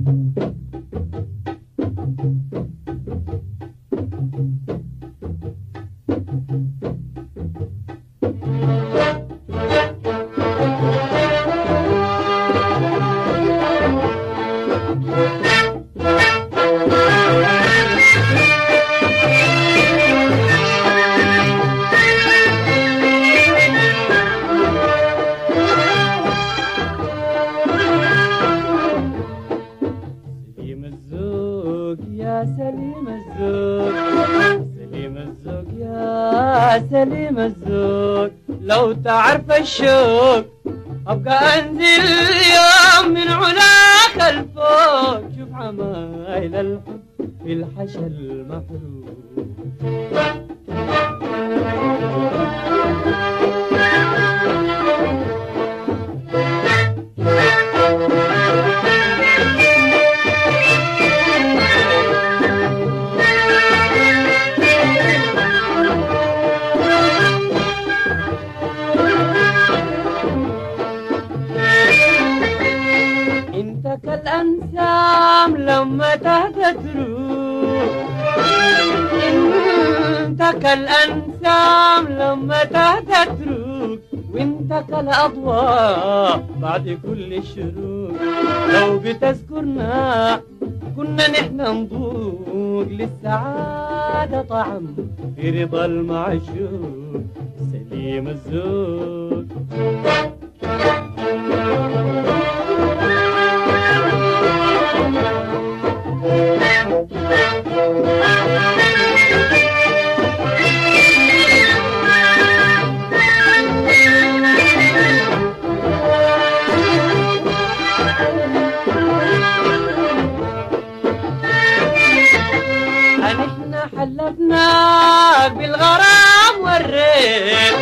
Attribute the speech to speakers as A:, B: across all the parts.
A: سليم الذوق سليم الذوق يا سليم الذوق، لو تعرف الشوق أبقى أنزل يوم من علاك الفوق، شوف عمايل الحب في الحشا المحروق. كالأنسام لما تهدى تروح، انت كالأنسام لما تهدى تروح، وانت كالأضواء بعد كل الشروق. لو بتذكرنا كنا نحن نذوق للسعادة طعم في رضا المعشوق. سليم الذوق حلفناك بالغرام والريت،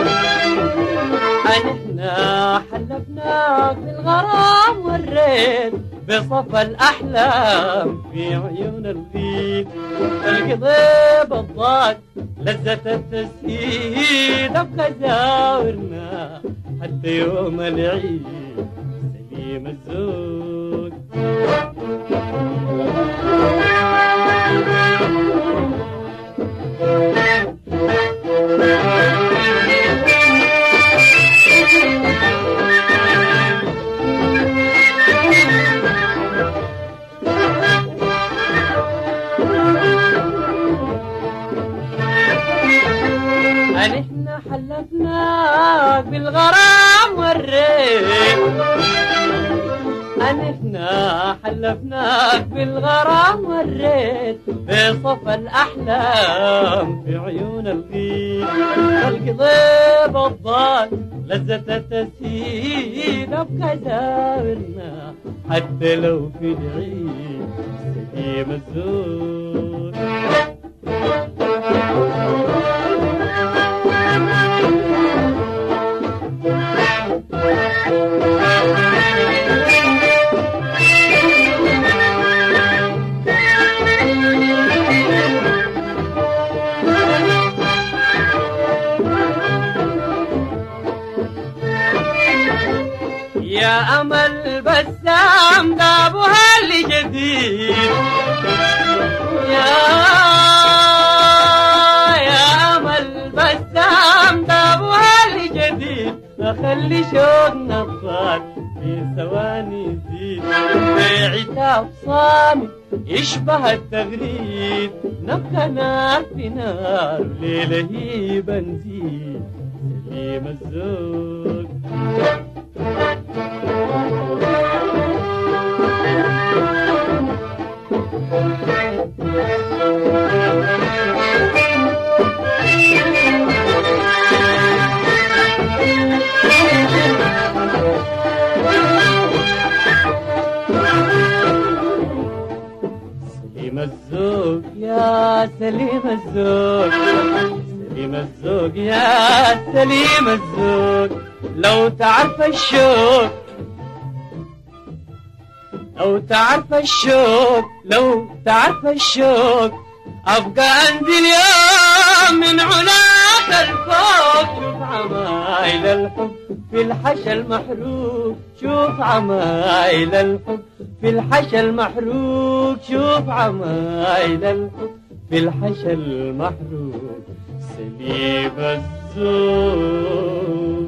A: احنا حلفناك بالغرام والريت، بصفى الأحلام في عيون الغيث. القضيب الضاد لذة التسهيد، أبقى زاورنا حتى يوم العيد. سليم الذوق احنا حلفناك بالغرام والريت، احنا حلفناك بالغرام والريت، بصفى الأحلام في عيون الغيث. القضيب الضاد لذة التسهيل، أبقى زاورنا حتى لو في العيد. سليم الذوق يا أمل بسام دابها اللي جديد، يا أمل بسام دابها اللي جديد، أخلي شوقنا الطال في ثواني يزيد. بعتاب صامت يشبه التغريد، نبقى نار في نار وليلة هي بنزين. سليم الذوق سليم الذوق يا سليم الذوق، سليم الذوق يا سليم الذوق، لو تعرف الشوق، لو تعرف الشوق، لو تعرف الشوق، أبقى أنزل يوم من علاك الفوق. شوف عمال عمايل الحب في الحشا المحروق، شوف عمايل الحب في الحشا المحروق، شوف عمايل الحب في الحشا المحروق. سليم الذوق